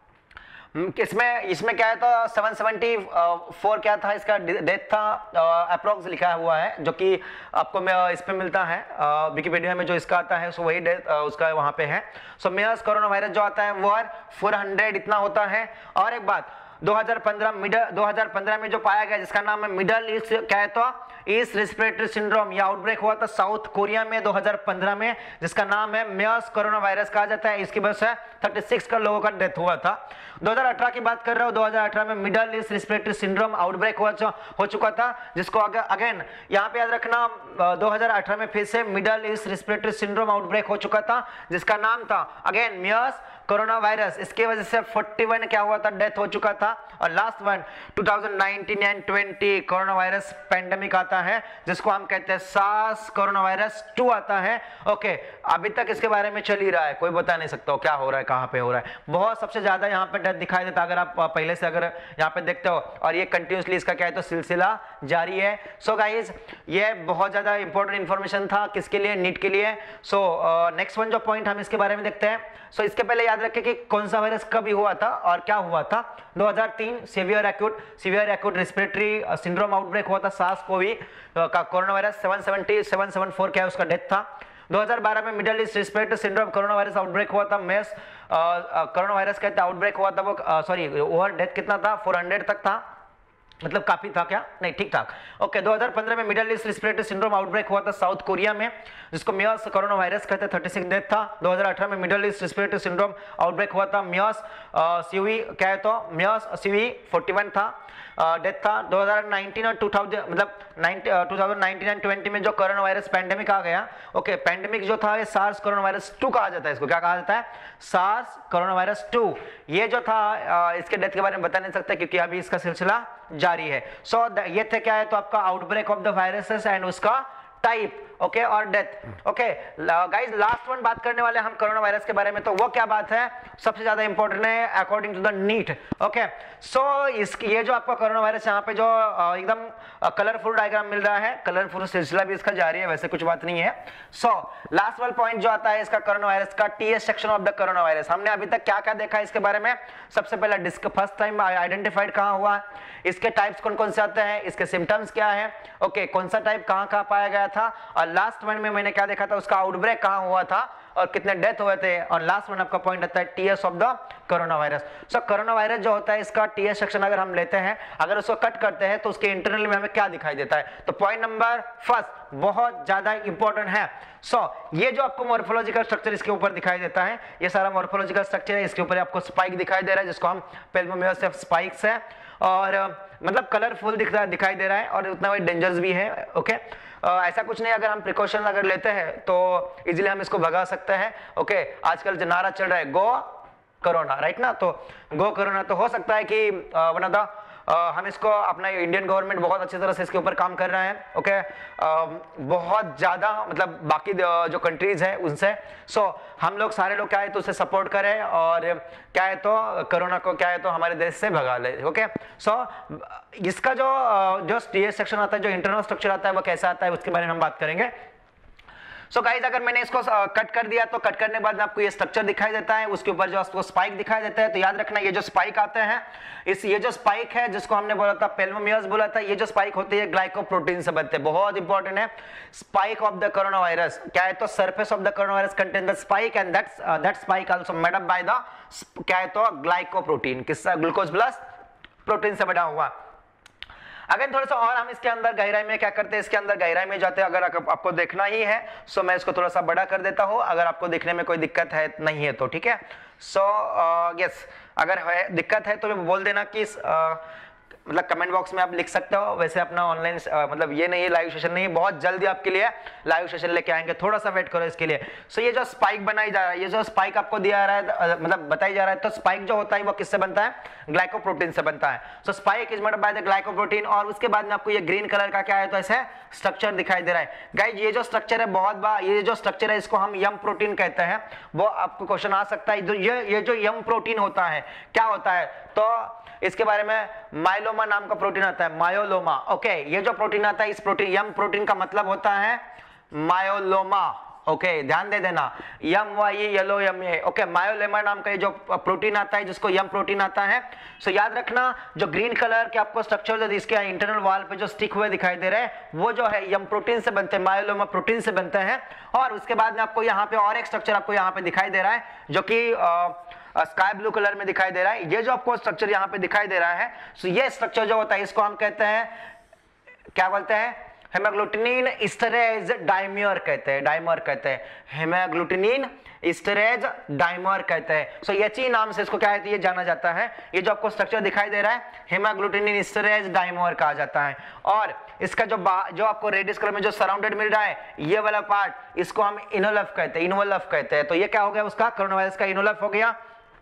इसमें इसमें क्या है तो सात सौ चौहत्तर क्या था इसका डेथ था, अप्रोक्स लिखा हुआ है जो कि आपको इस पे मिलता है विकिपीडिया में जो इसका आता है, सो वही डेथ उसका वहां पे है। सो मेयर्स कोरोना वायरस जो आता है वो चार सौ इतना होता है। और एक बात दो हज़ार पंद्रह मिडल दो हज़ार पंद्रह में जो पाया गया जिसका नाम है मिडल ईस्ट क्या है तो ईस्ट रेस्पिरेटरी सिंड्रोम, ये आउटब्रेक हुआ था साउथ कोरिया में दो हज़ार पंद्रह में जिसका नाम है मेयर्स कोरोना वायरस कहा जाता है। इसकी वजह से छत्तीस का लोगों का डेथ हुआ था। दो हज़ार अठारह की बात कर रहा हूं, दो हज़ार अठारह में Middle East respiratory syndrome outbreak हुआ हो चुका था जिसको अगेन यहाँ पे याद रखना दो हज़ार अठारह में फिर से Middle East respiratory syndrome outbreak हो चुका था जिसका नाम था अगेन मेयर्स कोरोना वायरस। इसके वजह से इकतालीस क्या हुआ था, डेथ हो चुका था। और लास्ट वन दो हज़ार उन्नीस एंड बीस कोरोना वायरस पेंडेमिक आता है जिसको हम कहते हैं सार्स कोरोना वायरस टू आता है, ओके। अभी तक इसके बारे में चल ही रहा है, कोई बता नहीं सकता क्या हो रहा है, कहां पे हो रहा है। बहुत सबसे ज्यादा यहाँ पे डेथ दिखाई देता अगर आप पहले से अगर यहाँ पे देखते हो, और ये कंटिन्यूसली इसका क्या है तो सिलसिला जारी है। सो गाइज ये बहुत ज्यादा इंपॉर्टेंट इंफॉर्मेशन था किसके लिए, नीट के लिए। सो नेक्स्ट वन जो पॉइंट हम इसके बारे में देखते हैं। सो so, इसके पहले याद रखें कि कौन सा वायरस कब हुआ था और क्या हुआ था। दो हज़ार तीन severe acute severe acute respiratory syndrome outbreak हुआ था सार्स कोवी का कोरोना वायरस सात सौ सत्तर सात सौ चौहत्तर क्या है उसका डेथ था। दो हज़ार बारह में Middle East respiratory syndrome corona virus outbreak हुआ था, मेस कोरोना वायरस कहते हैं आउटब्रेक हुआ था वो, सॉरी ओवर डेथ कितना था चार सौ तक था, मतलब काफी था क्या, नहीं ठीक ठाक। ओके, दो हज़ार पंद्रह में Middle East respiratory syndrome outbreak हुआ था साउथ कोरिया में, जिसको मियास कोरोना वायरस कहते हैं, छत्तीस डेथ था। दो हज़ार अठारह में Middle East respiratory syndrome outbreak हुआ था, मियास सीवी क्या है तो मियास सीवी इकतालीस था, डेथ था। दो हज़ार उन्नीस और दो हज़ार मतलब दो हज़ार उन्नीस एंड बीस में जो कोरोना वायरस पैंडेमिक आ गया, ओके पैंडेमिक जो था ये सार्स कोरोना वायरस टू कहा जाता है, इसको क्या कहा जाता है, सार्स कोरोना वायरस टू। ये जो था इसके डेथ के बारे में बता नहीं सकता क्योंकि अभी इसका सिलसिला जारी है। सो so, ये थे क्या है तो आपका outbreak of the viruses and उसका टाइप, ओके okay, और death. Okay guys, last one बात करने वाले हम कोरोना वायरस के बारे में, तो वो क्या बात है, सबसे ज्यादा इंपॉर्टेंट है according to the NEET. Okay so इस ये जो आपका कोरोना वायरस यहाँ पे जो एकदम कलरफुल डायग्राम मिल रहा है, कलरफुल सिलसिला भी इसका जारी है, वैसे कुछ बात नहीं है। सो लास्ट वाला पॉइंट जो आता है इसका कोरोना वायरस का, TS section of the corona virus. हमने अभी तक क्या क्या देखा है इसके बारे में, सबसे पहला डिस्क फर्स्ट टाइम आइडेंटिफाइड कहाँ हुआ, इसके टाइप्स कौन कौन से आते हैं, इसके सिम्टम्स क्या है, ओके कौन सा टाइप कहाँ कहाँ पाया गया था, और लास्ट वन में मैंने क्या देखा था उसका आउटब्रेक कहाँ हुआ था और कितने डेथ हुए थे, और लास्ट वन आपका पॉइंट आता है TS of the corona virus. So corona virus जो होता है इसका टीएस सेक्शन अगर हम लेते हैं, अगर उसको कट करते हैं तो उसके इंटरनल में हमें क्या दिखाई देता है, तो पॉइंट नंबर फर्स्ट बहुत ज्यादा इंपॉर्टेंट है। सो so, ये जो आपको मॉर्फोलॉजिकल स्ट्रक्चर इसके ऊपर दिखाई देता है, ये सारा मॉर्फोलॉजिकल स्ट्रक्चर है, इसके ऊपर आपको स्पाइक दिखाई दे रहा है जिसको हम पेल्मोमियोसिस स्पाइक्स है, और मतलब कलरफुल दिख रहा दिखाई दे रहा है और उतना वही डेंजरस भी है। Okay okay? Uh, ऐसा कुछ नहीं, अगर हम प्रिकॉशन अगर लेते हैं तो इजीली हम इसको भगा सकते हैं। Okay okay? आजकल जो नारा चल रहा है गो कोरोना, राइट ना, तो गो कोरोना, तो हो सकता है कि वन ऑफ द हम इसको अपना इंडियन गवर्नमेंट बहुत अच्छी तरह से इसके ऊपर काम कर रहा है। Okay okay? uh, बहुत ज्यादा मतलब बाकी जो कंट्रीज है उनसे, सो so, हम लोग सारे लोग क्या है तो उसे सपोर्ट करें और क्या है तो कोरोना को क्या है तो हमारे देश से भगा ले। ओके सो इसका जो जो टीएस सेक्शन आता है, जो इंटरनल स्ट्रक्चर आता है वो कैसा आता है उसके बारे में हम बात करेंगे। सो so गाइस, अगर मैंने इसको कट कर दिया तो कट करने के बाद आपको ये स्ट्रक्चर दिखाई देता है, उसके ऊपर जो आपको स्पाइक दिखाई देता है, तो याद रखना ये जो स्पाइक आते हैं, इस ये जो स्पाइक है जिसको हमने बोला था पेल्मोमियस बोला था, ये जो स्पाइक होती है ग्लाइकोप्रोटीन से बनते हैं, बहुत इंपॉर्टेंट है। Spike of the corona virus क्या है तो surface of the corona virus contain the spike and that's that spike also made up by the क्या है तो ग्लाइकोप्रोटीन, किसका, ग्लूकोज प्लस प्रोटीन से बना हुआ। अगर थोड़ा सा और हम इसके अंदर गहराई में क्या करते हैं, इसके अंदर गहराई में जाते हैं, अगर आपको देखना ही है सो मैं इसको थोड़ा सा बड़ा कर देता हूं, अगर आपको देखने में कोई दिक्कत है नहीं है तो ठीक है। सो यस, अगर है दिक्कत है तो मैं बोल देना कि uh, मतलब कमेंट बॉक्स में आप लिख सकते हो। वैसे अपना ऑनलाइन मतलब ये नहीं है, लाइव सेशन नहीं है, बहुत जल्दी आपके लिए लाइव सेशन लेके आएंगे, थोड़ा सा वेट करो इसके लिए। सो so, ये जो स्पाइक बनाई जा रहा है, ये जो स्पाइक आपको दिया जा रहा है मतलब बताई जा रहा है, तो स्पाइक जो होता है वो किससे बनता है, ग्लाइकोप्रोटीन से बनता है। So spike is made up by the glycoprotein, और उसके बाद में आपको ये ग्रीन कलर का क्या है तो ऐसे स्ट्रक्चर दिखाई दे रहा है। गाइज ये जो स्ट्रक्चर है बहुत बार, ये जो स्ट्रक्चर है इसको हम यम प्रोटीन कहते हैं, वो आपको क्वेश्चन आ सकता है। ये ये जो यम प्रोटीन होता है क्या होता है, तो इसके बारे में माइलोमा नाम का प्रोटीन आता है, मायोलोमा। ओके ये जो प्रोटीन आता है, इस प्रोटीन यम प्रोटीन का मतलब होता है मायोलोमा। ओके okay, ध्यान दे देना, M Y E L O M A. Okay myeloma नाम का ये जो प्रोटीन आता है जिसको यम प्रोटीन आता है। सो so, याद रखना जो ग्रीन कलर के आपको स्ट्रक्चर जो इसके इंटरनल वॉल पे जो स्टिक हुए दिखाई दे रहे हैं वो जो है यम प्रोटीन से बनते हैं, मायोलोमा प्रोटीन से बनते हैं। और उसके बाद में आपको यहाँ पे और एक स्ट्रक्चर आपको यहाँ पे दिखाई दे रहा है जो कि स्काई ब्लू कलर में दिखाई दे रहा है। ये जो आपको स्ट्रक्चर यहाँ पे दिखाई दे रहा है, सो ये स्ट्रक्चर जो होता है इसको हम कहते हैं, क्या बोलते हैं, हेमाग्लूटिनिन एस्टरेज डाइमर कहते हैं, डाइमर कहते हैं, हेमाग्लूटिनिन एस्टरेज डाइमर कहते हैं। सो एच ई नाम से इसको क्या है ये जाना जाता है। ये जो आपको स्ट्रक्चर दिखाई दे रहा है हेमाग्लूटिनिन एस्टरेज डाइमर कहा जाता है। और इसका जो जो आपको रेडियस कलर में जो सराउंडेड मिल रहा है ये वाला पार्ट, इसको हम इनोलफ कहते हैं, इनोलफ कहते हैं। तो ये क्या हो गया उसका, कोरोना वायरस का इनोलफ हो गया।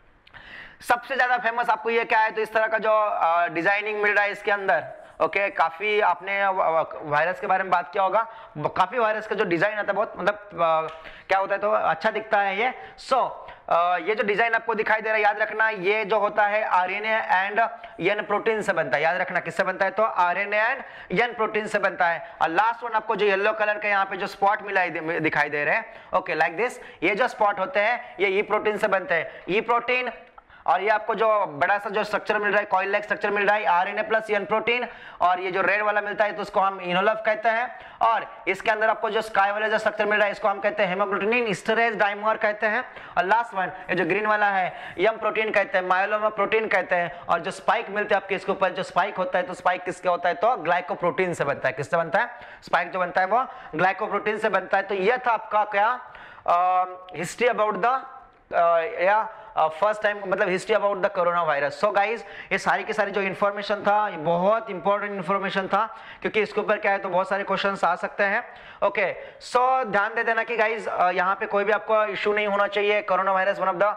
सबसे ज्यादा फेमस आपको ये क्या है तो इस तरह का जो डिजाइनिंग मिल रहा है इसके अंदर। ओके okay, काफी आपने वायरस के बारे में बात किया होगा, काफी वायरस का जो डिजाइन आता है बहुत मतलब क्या होता है तो अच्छा दिखता है ये। सो so, ये जो डिजाइन आपको दिखाई दे रहा है, याद रखना ये जो होता है आरएनए एंड एन प्रोटीन से बनता है। याद रखना किससे बनता है तो आरएनए एंड एन प्रोटीन से बनता है। और लास्ट वन आपको जो येलो कलर के यहाँ पे जो स्पॉट मिला दिखाई दे रहे हैं, ओके लाइक दिस, ये जो स्पॉट होते हैं ये ई प्रोटीन से बनते हैं। ई प्रोटीन और ये आपको जो बड़ा सा जो स्ट्रक्चर मिल रहा है, कॉइल लाइक स्ट्रक्चर मिल रहा है, आरएनए प्लस एन प्रोटीन, और ये जो रेड वाला मिलता है तो उसको हम इनोलव कहते हैं, और इसके अंदर आपको जो स्काई वाला जो स्ट्रक्चर मिल रहा है इसको हम कहते हैं हेमोग्लूटिनिन एस्टरेज डाइमर कहते हैं, और लास्ट वन ये जो ग्रीन वाला है एम प्रोटीन कहते हैं, मायोलोमा प्रोटीन कहते हैं, और जो स्पाइक मिलते हैं आपके इसके ऊपर, जो स्पाइक होता है तो स्पाइक किसके होता है तो ग्लाइकोप्रोटीन से बनता है। किससे बनता है? स्पाइक जो बनता है वो ग्लाइकोप्रोटीन से बनता है। तो ये था आपका क्या हिस्ट्री अबाउट द या फर्स्ट टाइम मतलब history about the corona virus. So guys ये सारी की सारी जो इन्फॉर्मेशन था ये बहुत इंपॉर्टेंट इन्फॉर्मेशन था, क्योंकि इसके ऊपर क्या है तो बहुत सारे क्वेश्चंस आ सकते हैं। ओके सो ध्यान दे देना कि गाइज यहाँ पे कोई भी आपको इशू नहीं होना चाहिए। Corona virus one of the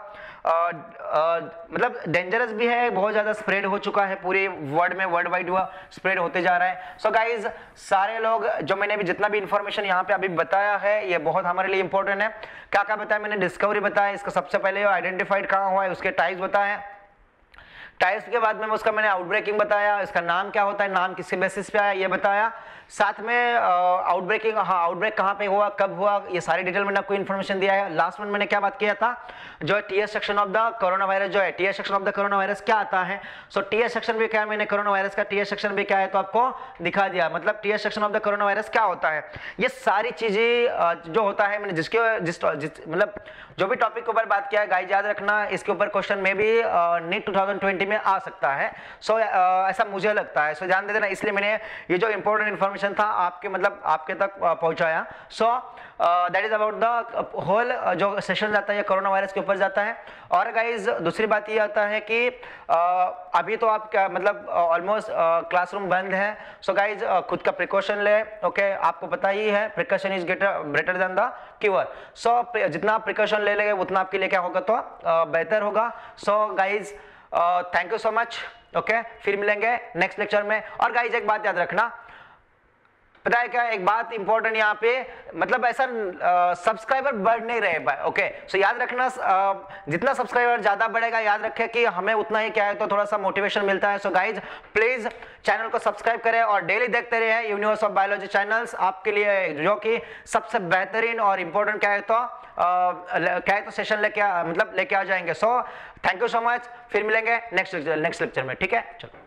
मतलब डेंजरस भी है, बहुत ज्यादा स्प्रेड हो चुका है पूरे वर्ल्ड में, वर्ल्ड वाइड हुआ स्प्रेड होते जा रहा है। सो so गाइज सारे लोग जो मैंने भी जितना भी इंफॉर्मेशन यहाँ पे अभी बताया है ये बहुत हमारे लिए इंपॉर्टेंट है। क्या क्या बताया मैंने? डिस्कवरी बताया, इसका सबसे पहले आइडेंटिफाइड कहाँ हुआ है उसके टाइप्स बताए, टाइप्स के बाद में उसका मैंने आउटब्रेकिंग बताया, इसका नाम क्या होता है, नाम किसके बेसिस पे आया ये बताया, साथ में आउटब्रेकिंग हाँ आउटब्रेक कहाँ पे हुआ, कब हुआ, ये सारी डिटेल मैंने आपको इन्फॉर्मेशन दिया है। लास्ट में मैंने क्या बात किया था, जो TS section of the corona virus जो है, TS section of the corona virus क्या आता है। सो टीएस सेक्शन भी क्या है, मैंने कोरोना वायरस का टीएस सेक्शन भी क्या है तो आपको दिखा दिया, मतलब TS section of the corona virus क्या होता है। ये सारी चीजें जो होता है मैंने जिसके जिस मतलब जो भी टॉपिक के ऊपर बात किया है गाइस याद रखना, इसके ऊपर क्वेश्चन में भी नीट टू थाउजेंड ट्वेंटी में आ सकता है। सो so, uh, ऐसा मुझे लगता है। सो so, ध्यान दे देना, इसलिए मैंने ये जो इंपॉर्टेंट इन्फॉर्मेशन था आपके मतलब आपके तक uh, पहुंचाया। So that is about the whole जो सेशन जाता है कोरोना वायरस के ऊपर जाता है। और गाइज दूसरी बात ये आता है कि uh, अभी तो आप क्या मतलब ऑलमोस्ट क्लासरूम बंद है। सो so, गाइज uh, खुद का प्रिकॉशन ले, ओके okay? आपको पता ही है precaution is greater than the cure. So जितना आप प्रिकॉशन ले लेंगे उतना आपके लिए क्या होगा तो uh, बेहतर होगा। So guys thank you so much. Okay फिर मिलेंगे नेक्स्ट लेक्चर में। और गाइज एक बात याद रखना, पता है क्या एक बात इंपॉर्टेंट यहाँ पे, मतलब ऐसा सब्सक्राइबर बढ़ नहीं रहे भाई। ओके सो याद रखना uh, जितना सब्सक्राइबर ज्यादा बढ़ेगा याद रखें कि हमें उतना ही क्या है तो थोड़ा सा मोटिवेशन मिलता है। सो गाइज प्लीज चैनल को सब्सक्राइब करें और डेली देखते रहे यूनिवर्स ऑफ बायोलॉजी चैनल्स, आपके लिए जो कि सबसे बेहतरीन और इम्पोर्टेंट क्या है तो uh, क्या है तो सेशन लेके मतलब लेके आ जाएंगे। So thank you so much, फिर मिलेंगे नेक्स्ट नेक्स्ट लेक्चर में। ठीक है चलो।